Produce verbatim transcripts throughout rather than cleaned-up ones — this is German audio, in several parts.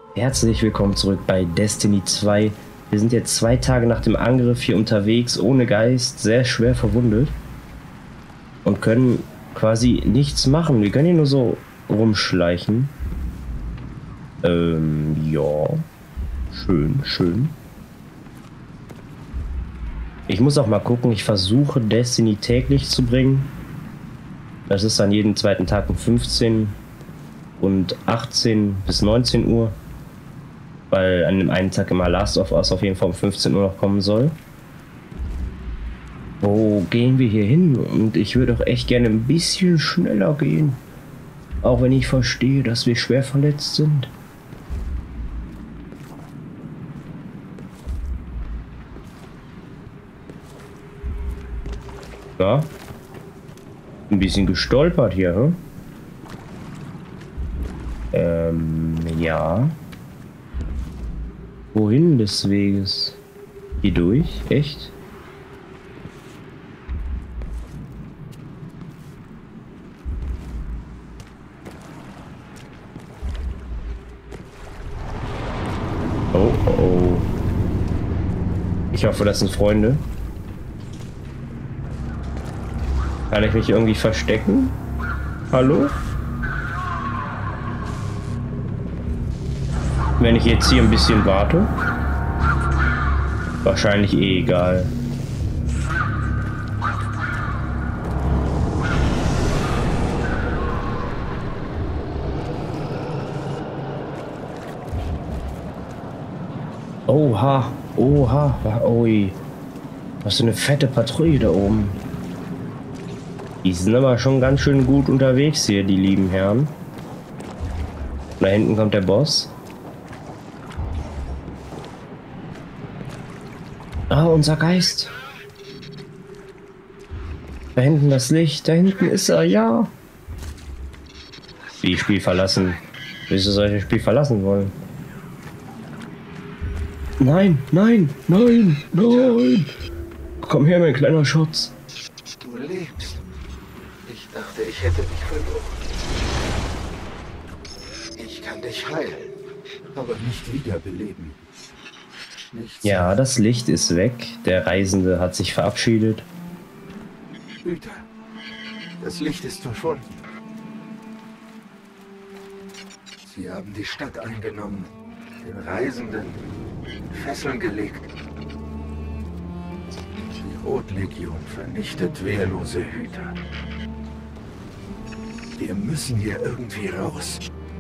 Herzlich willkommen zurück bei Destiny zwei. Wir sind jetzt zwei Tage nach dem Angriff hier unterwegs, ohne Geist, sehr schwer verwundet. Und können quasi nichts machen. Wir können hier nur so rumschleichen. Ähm, ja. Schön, schön. Ich muss auch mal gucken, ich versuche Destiny täglich zu bringen. Das ist dann jeden zweiten Tag um fünfzehn und achtzehn bis neunzehn Uhr. Weil an dem einen Tag immer Last of Us auf jeden Fall um fünfzehn Uhr noch kommen soll. Wo gehen wir hier hin? Und ich würde auch echt gerne ein bisschen schneller gehen. Auch wenn ich verstehe, dass wir schwer verletzt sind. Ja. Ein bisschen gestolpert hier, hm? Ähm, ja. Wohin des Weges? Hier durch? Echt? Oh, oh, oh. Ich hoffe, das sind Freunde. Kann ich mich irgendwie verstecken? Hallo? Wenn ich jetzt hier ein bisschen warte? Wahrscheinlich eh egal. Oha, oha, oi. Was für eine fette Patrouille da oben. Die sind aber schon ganz schön gut unterwegs hier, die lieben Herren. Da hinten kommt der Boss. Ah, unser Geist. Da hinten das Licht, da hinten ist er, ja. Wie Spiel verlassen. Wieso soll ich das Spiel verlassen wollen? Nein, nein, nein, nein. Komm her, mein kleiner Schutz. Du lebst. Ich dachte, ich hätte dich verloren. Ich kann dich heilen, aber nicht wiederbeleben. Nichts. Ja, das Licht ist weg. Der Reisende hat sich verabschiedet. Hüter, das Licht ist verschwunden. Sie haben die Stadt eingenommen, den Reisenden in Fesseln gelegt. Die Rotlegion vernichtet wehrlose Hüter. Wir müssen hier irgendwie raus.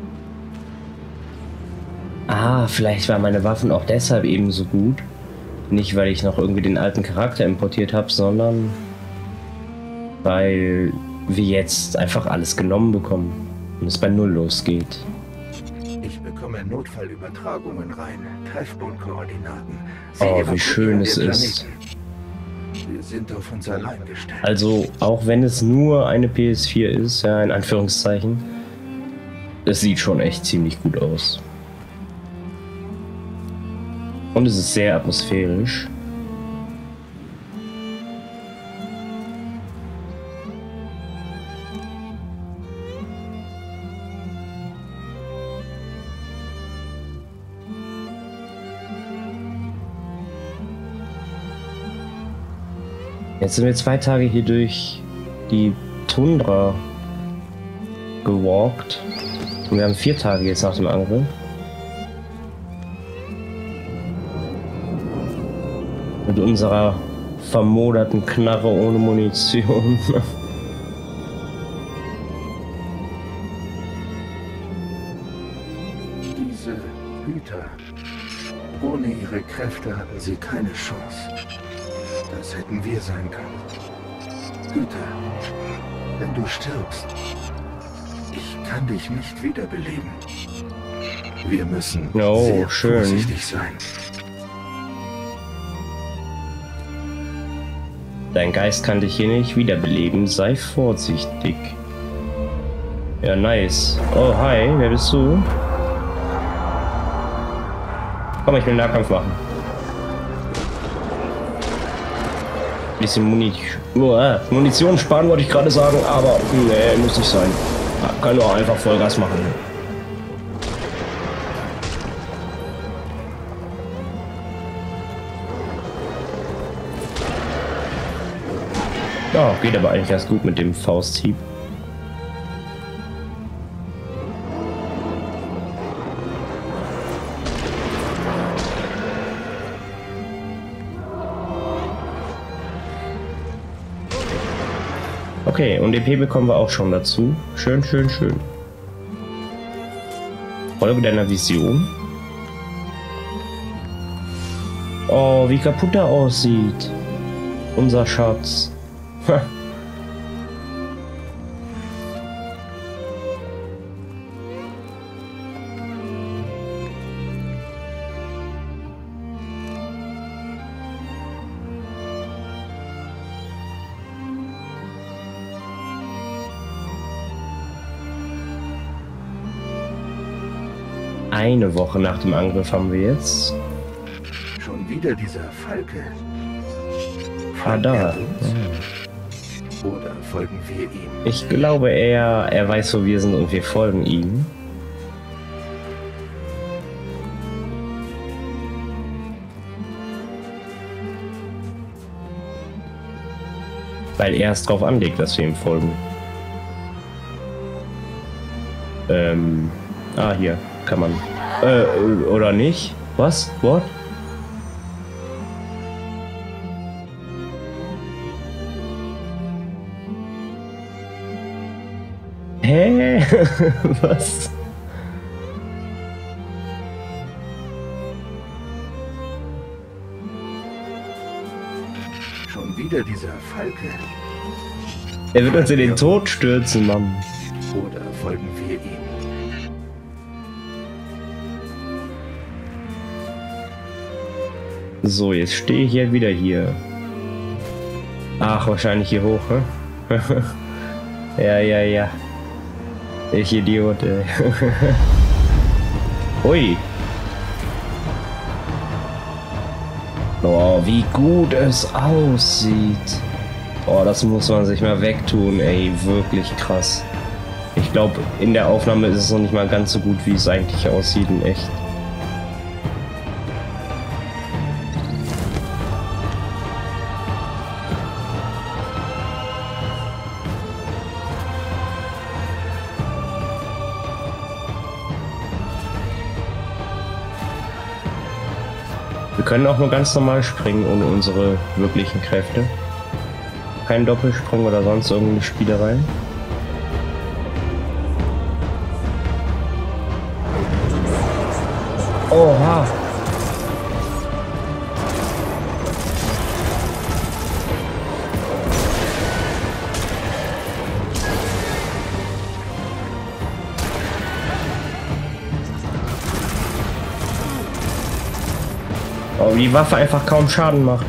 Ah, vielleicht waren meine Waffen auch deshalb eben so gut. Nicht, weil ich noch irgendwie den alten Charakter importiert habe, sondern weil wir jetzt einfach alles genommen bekommen und es bei Null losgeht. Ich bekomme Notfallübertragungen rein, Treffpunktkoordinaten. Sie Oh, wie evakuieren schön den es ist. Planeten. Wir sind auf uns allein gestellt. Also, auch wenn es nur eine P S vier ist, ja, in Anführungszeichen, es sieht schon echt ziemlich gut aus. Und es ist sehr atmosphärisch. Jetzt sind wir zwei Tage hier durch die Tundra gewalkt. Und wir haben vier Tage jetzt nach dem Angriff. Mit unserer vermoderten Knarre ohne Munition. Diese Hüter, ohne ihre Kräfte hatten sie keine Chance. Das hätten wir sein können. Hüter, wenn du stirbst, ich kann dich nicht wiederbeleben. Wir müssen Oh, sehr schön. vorsichtig sein. Dein Geist kann dich hier nicht wiederbeleben, sei vorsichtig. Ja, nice. Oh, hi, wer bist du? Komm, ich will Nahkampf machen. Bisschen Muni oh, äh, Munition sparen wollte ich gerade sagen, aber nee, muss nicht sein. Kann doch einfach Vollgas machen. Ja, geht aber eigentlich ganz gut mit dem Fausthieb. Okay, und E P bekommen wir auch schon dazu. Schön, schön, schön. Folge deiner Vision. Oh, wie kaputt er aussieht. Unser Schatz. Ha. Eine Woche nach dem Angriff haben wir jetzt. Schon wieder dieser Falke. Ah, da. Ja. Oder folgen wir ihm? Ich glaube eher, er weiß, wo wir sind und wir folgen ihm. Weil er es drauf anlegt, dass wir ihm folgen. Ähm. Ah, hier. Kann man. Äh, oder nicht? Was? What? Hä? Was? Schon wieder dieser Falke. Er wird uns in den Tod stürzen, Mann. Oder folgen wir ihm? So, jetzt stehe ich ja wieder hier. Ach, wahrscheinlich hier hoch, ne? Ja, ja, ja. Ich Idiot, ey. Ui. Oh, wie gut es aussieht. Oh, das muss man sich mal wegtun, ey. Wirklich krass. Ich glaube, in der Aufnahme ist es noch nicht mal ganz so gut, wie es eigentlich aussieht in echt. Wir können auch nur ganz normal springen ohne unsere wirklichen Kräfte. Kein Doppelsprung oder sonst irgendeine Spielerei. Oha! Oh, wie die Waffe einfach kaum Schaden macht.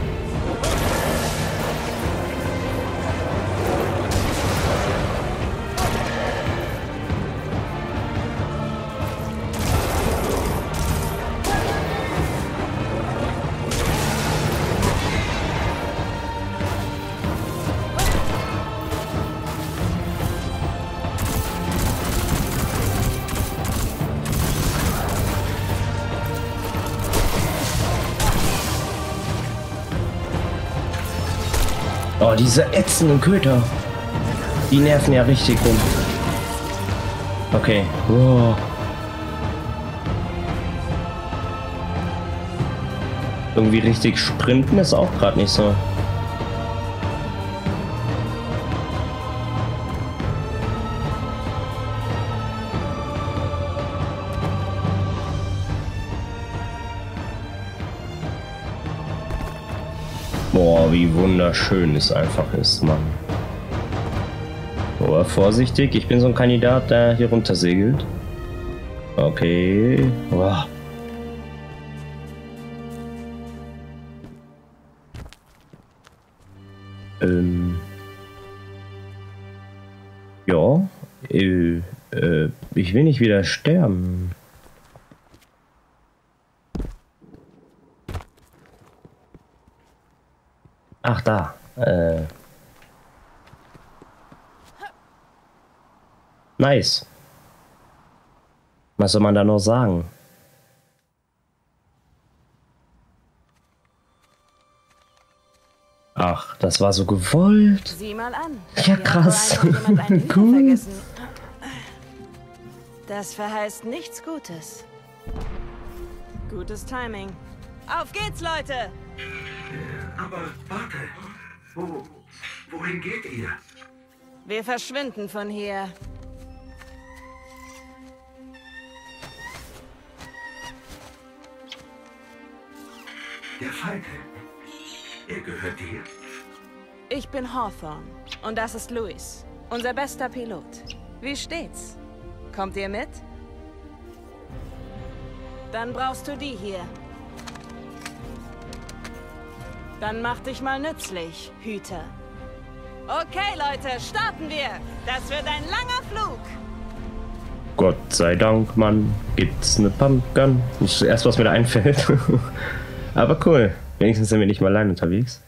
Oh, diese ätzenden Köter. Die nerven ja richtig rum. Okay. Wow. Irgendwie richtig sprinten ist auch gerade nicht so. Boah, wie wunderschön es einfach ist, Mann. Aber vorsichtig, ich bin so ein Kandidat, der hier runter segelt. Okay. Boah. Ähm. Ja. Äh, äh, ich will nicht wieder sterben. Ach, da. Äh. Nice. Was soll man da noch sagen? Ach, das war so gewollt. Sieh mal an. Ja, krass. Cool. Vergessen. Das verheißt nichts Gutes. Gutes Timing. Auf geht's, Leute! Aber warte. Wo, wohin geht ihr? Wir verschwinden von hier. Der Falke. Er gehört dir. Ich bin Hawthorne. Und das ist Louis. Unser bester Pilot. Wie steht's? Kommt ihr mit? Dann brauchst du die hier. Dann mach dich mal nützlich, Hüter. Okay, Leute, starten wir. Das wird ein langer Flug. Gott sei Dank, Mann. Gibt's eine Pumpgun? Das ist das erste, was mir da einfällt. Aber cool. Wenigstens sind wir nicht mal allein unterwegs.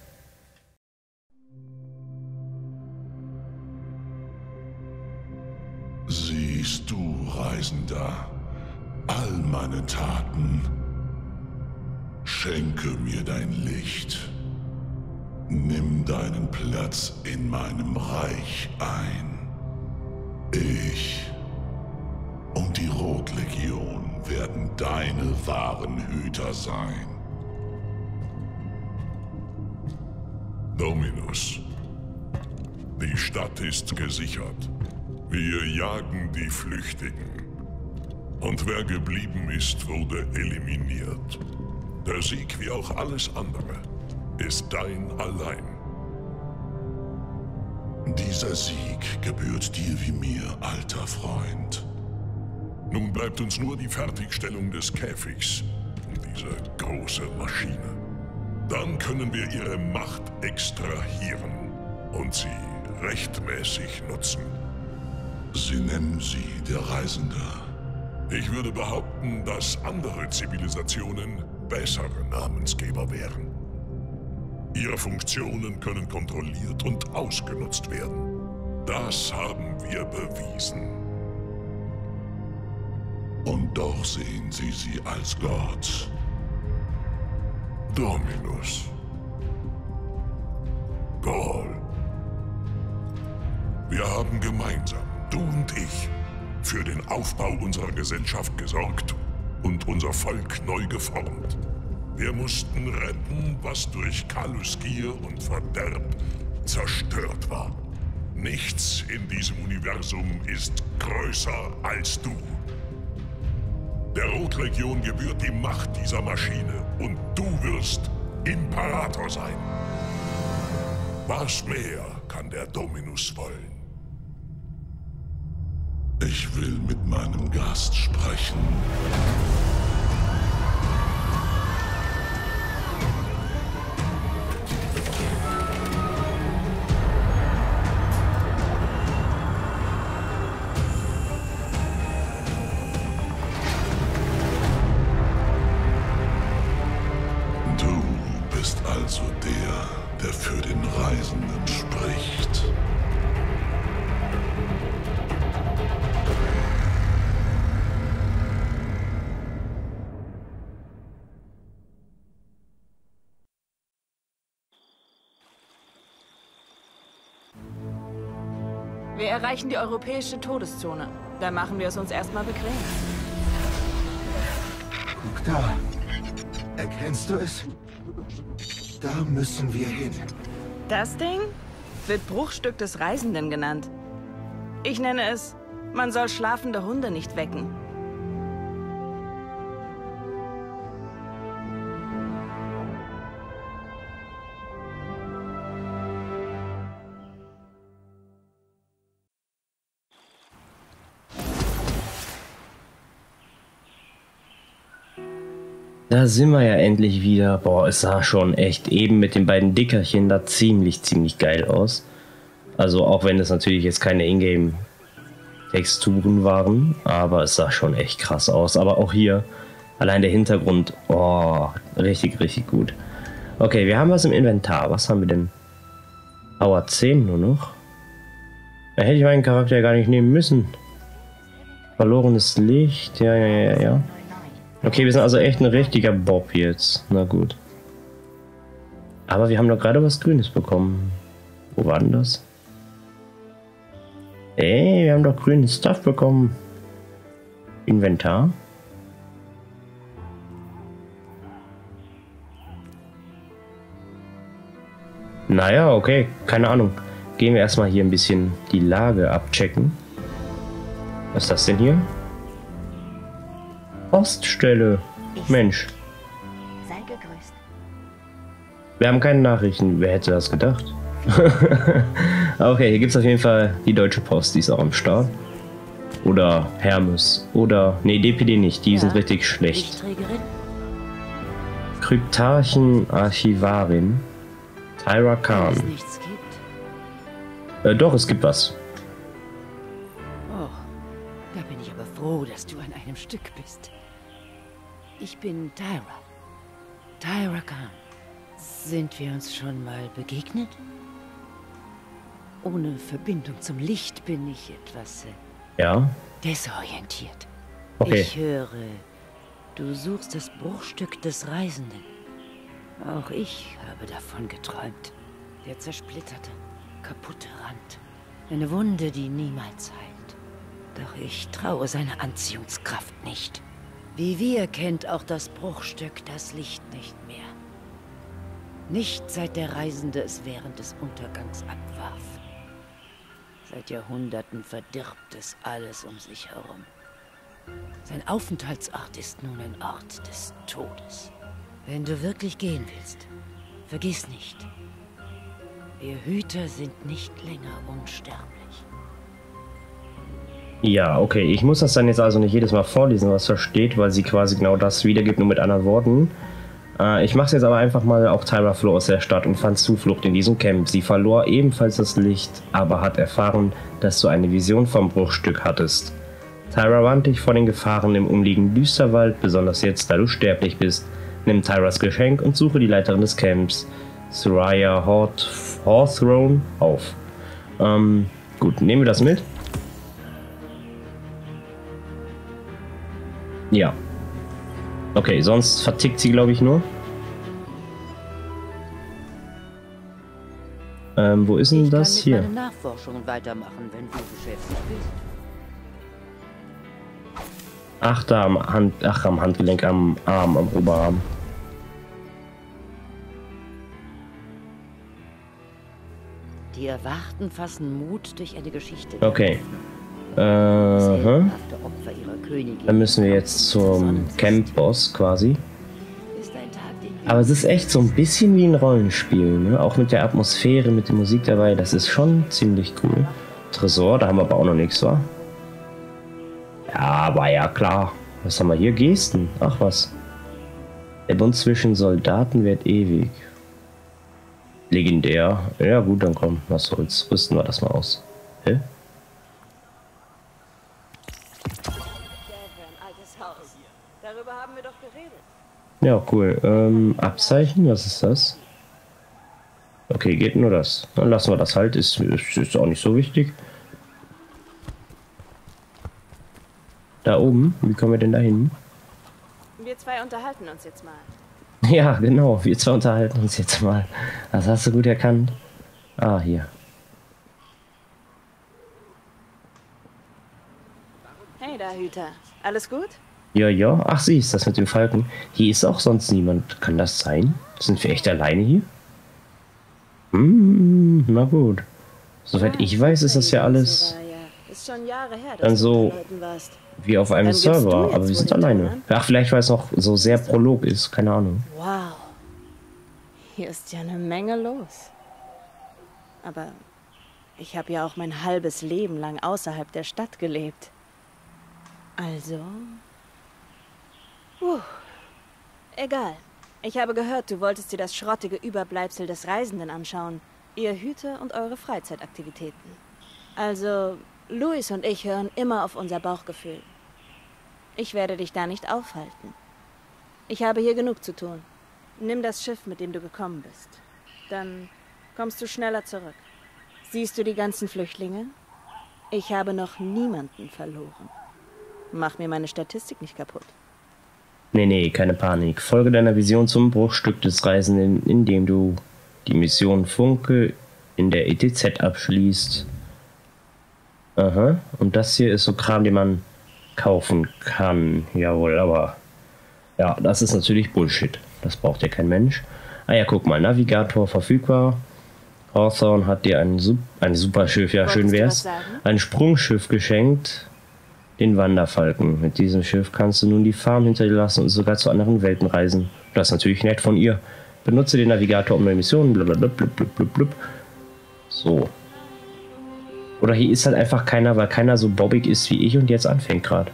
Siehst du, Reisender, all meine Taten. Schenke mir dein Licht. Nimm deinen Platz in meinem Reich ein. Ich und die Rotlegion werden deine wahren Hüter sein. Dominus, die Stadt ist gesichert. Wir jagen die Flüchtigen. Und wer geblieben ist, wurde eliminiert. Der Sieg, wie auch alles andere, ist dein allein. Dieser Sieg gebührt dir wie mir, alter Freund. Nun bleibt uns nur die Fertigstellung des Käfigs und diese große Maschine. Dann können wir ihre Macht extrahieren und sie rechtmäßig nutzen. Sie nennen sie der Reisende. Ich würde behaupten, dass andere Zivilisationen bessere Namensgeber wären. Ihre Funktionen können kontrolliert und ausgenutzt werden. Das haben wir bewiesen. Und doch sehen Sie sie als Gott. Dominus. Gaul. Wir haben gemeinsam, du und ich, für den Aufbau unserer Gesellschaft gesorgt und unser Volk neu geformt. Wir mussten retten, was durch Kallus Gier und Verderb zerstört war. Nichts in diesem Universum ist größer als du. Der Rotlegion gebührt die Macht dieser Maschine und du wirst Imperator sein. Was mehr kann der Dominus wollen? Ich will mit meinem Gast sprechen. Du bist also der, der für den Reisenden spricht. Wir erreichen die europäische Todeszone. Da machen wir es uns erstmal bequem. Guck da. Erkennst du es? Da müssen wir hin. Das Ding wird Bruchstück des Reisenden genannt. Ich nenne es, man soll schlafende Hunde nicht wecken. Da sind wir ja endlich wieder. Boah, es sah schon echt eben mit den beiden Dickerchen da ziemlich, ziemlich geil aus. Also auch wenn es natürlich jetzt keine Ingame-Texturen waren, aber es sah schon echt krass aus. Aber auch hier, allein der Hintergrund, oh, richtig, richtig gut. Okay, wir haben was im Inventar. Was haben wir denn? Power zehn nur noch. Da hätte ich meinen Charakter gar nicht nehmen müssen. Verlorenes Licht, ja, ja, ja, ja. Okay, wir sind also echt ein richtiger Bob jetzt. Na gut. Aber wir haben doch gerade was Grünes bekommen. Wo war denn das? Ey, wir haben doch grünes Stuff bekommen. Inventar. Naja, okay, keine Ahnung. Gehen wir erstmal hier ein bisschen die Lage abchecken. Was ist das denn hier? Poststelle. Mensch. Sei gegrüßt. Wir haben keine Nachrichten. Wer hätte das gedacht? Okay, hier gibt es auf jeden Fall die Deutsche Post. Die ist auch am Start. Oder Hermes. Oder... Nee, D P D nicht. Die ja, sind richtig schlecht. Kryptarchen-Archivarin. Tyra Khan. Es nichts gibt. Äh, doch, es gibt was. Oh, da bin ich aber froh, dass du an einem Stück bist. Ich bin Tyra. Tyra Khan. Sind wir uns schon mal begegnet? Ohne Verbindung zum Licht bin ich etwas äh, ja. desorientiert. Okay. Ich höre, du suchst das Bruchstück des Reisenden. Auch ich habe davon geträumt. Der zersplitterte, kaputte Rand. Eine Wunde, die niemals heilt. Doch ich traue seiner Anziehungskraft nicht. Wie wir kennt auch das Bruchstück das Licht nicht mehr. Nicht seit der Reisende es während des Untergangs abwarf. Seit Jahrhunderten verdirbt es alles um sich herum. Sein Aufenthaltsort ist nun ein Ort des Todes. Wenn du wirklich gehen willst, vergiss nicht, wir Hüter sind nicht länger unsterblich. Ja, okay. Ich muss das dann jetzt also nicht jedes Mal vorlesen, was da steht, weil sie quasi genau das wiedergibt, nur mit anderen Worten. Äh, ich mache es jetzt aber einfach mal. Auch Tyra floh aus der Stadt und fand Zuflucht in diesem Camp. Sie verlor ebenfalls das Licht, aber hat erfahren, dass du eine Vision vom Bruchstück hattest. Tyra warnt dich vor den Gefahren im umliegenden Düsterwald, besonders jetzt, da du sterblich bist. Nimm Tyras Geschenk und suche die Leiterin des Camps, Soraya Hawthorne, auf. Ähm, gut, nehmen wir das mit. Ja. Okay, sonst vertickt sie, glaube ich, nur. Ähm, wo ist denn ich das kann hier? Meine Nachforschungen weitermachen, wenn du beschäftigt bist. Ach, da am Hand, ach, am Handgelenk, am Arm, am Oberarm. Die Erwachten fassen Mut durch eine Geschichte. Okay. Äh, hm? Opfer ihrer Königin. Dann müssen wir jetzt zum Camp-Boss quasi. Ist ein Tag, den Aber es ist echt so ein bisschen wie ein Rollenspiel, ne? Auch mit der Atmosphäre, mit der Musik dabei. Das ist schon ziemlich cool. Tresor, da haben wir aber auch noch nichts, wa? Ja, aber ja klar. Was haben wir hier? Gesten. Ach was. Der Bund zwischen Soldaten wird ewig. Legendär. Ja gut, dann komm. Was soll's. Rüsten wir das mal aus. Hä? Darüber haben wir doch geredet. Ja, cool. Ähm, Abzeichen, was ist das? Okay, geht nur das. Dann lassen wir das halt. Ist, ist, ist auch nicht so wichtig. Da oben, wie kommen wir denn da hin? Wir zwei unterhalten uns jetzt mal. Ja, genau, wir zwei unterhalten uns jetzt mal. Das hast du gut erkannt. Ah, hier. Hey da, Hüter. Alles gut? Ja, ja. Ach, sie ist das mit dem Falken. Hier ist auch sonst niemand. Kann das sein? Sind wir echt alleine hier? Hm, na gut. Soweit ich weiß, ist das ja alles Ist schon Jahre her, dass dann so du mit Leuten warst. wie auf einem Dann gibst Server, du jetzt aber wir wohl sind den alleine. Ton an? Ach, vielleicht weil es noch so sehr Prolog ist, keine Ahnung. Wow. Hier ist ja eine Menge los. Aber ich habe ja auch mein halbes Leben lang außerhalb der Stadt gelebt. Also... Puh. Egal. Ich habe gehört, du wolltest dir das schrottige Überbleibsel des Reisenden anschauen. Ihr Hüter und eure Freizeitaktivitäten. Also, Louis und ich hören immer auf unser Bauchgefühl. Ich werde dich da nicht aufhalten. Ich habe hier genug zu tun. Nimm das Schiff, mit dem du gekommen bist. Dann kommst du schneller zurück. Siehst du die ganzen Flüchtlinge? Ich habe noch niemanden verloren. Mach mir meine Statistik nicht kaputt. Nee, nee, keine Panik. Folge deiner Vision zum Bruchstück des Reisenden, indem du die Mission Funke in der E T Z abschließt. Aha, und das hier ist so Kram, den man kaufen kann. Jawohl, aber ja, das ist natürlich Bullshit. Das braucht ja kein Mensch. Ah ja, guck mal, Navigator verfügbar. Hawthorne hat dir ein, Sup ein super Schiff, ja, schön wär's, ein Sprungschiff geschenkt, den Wanderfalken. Mit diesem Schiff kannst du nun die Farm hinter dir lassen und sogar zu anderen Welten reisen. Das ist natürlich nett von ihr. Benutze den Navigator um neue Missionen, blablabla. So. Oder hier ist halt einfach keiner, weil keiner so bobbig ist wie ich und jetzt anfängt gerade.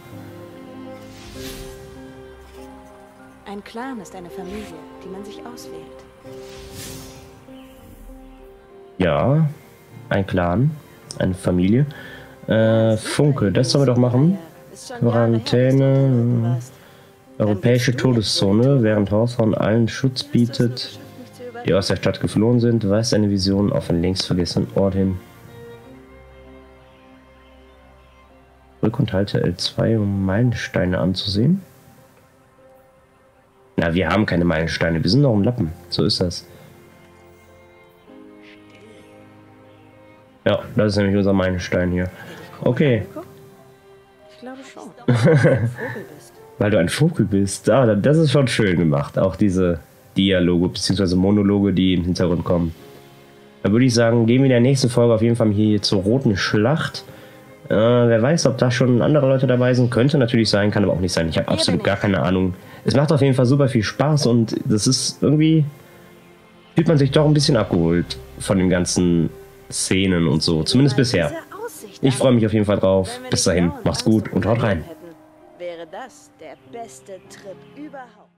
Ein Clan ist eine Familie, die man sich auswählt. Ja, ein Clan, eine Familie. Äh, Funke, das sollen wir doch machen. Quarantäne, europäische Todeszone, während Hawthorne allen Schutz bietet, die aus der Stadt geflohen sind, weist eine Vision auf einen längst vergessenen Ort hin. Drück und halte L zwei, um Meilensteine anzusehen. Na, wir haben keine Meilensteine, wir sind noch im Lappen. So ist das. Ja, das ist nämlich unser Meilenstein hier. Okay. Ich glaube schon. Weil du ein Vogel bist. Weil du ein Vogel bist. Ah, das ist schon schön gemacht. Auch diese Dialoge bzw. Monologe, die im Hintergrund kommen. Da würde ich sagen, gehen wir in der nächsten Folge auf jeden Fall hier zur Roten Schlacht. Äh, wer weiß, ob da schon andere Leute dabei sind. Könnte natürlich sein, kann aber auch nicht sein. Ich habe absolut gar keine Ahnung. Es macht auf jeden Fall super viel Spaß und das ist irgendwie... fühlt man sich doch ein bisschen abgeholt von den ganzen Szenen und so. Zumindest bisher. Ich freue mich auf jeden Fall drauf. Bis dahin, macht's gut und haut rein. Wäre das der beste Trip überhaupt.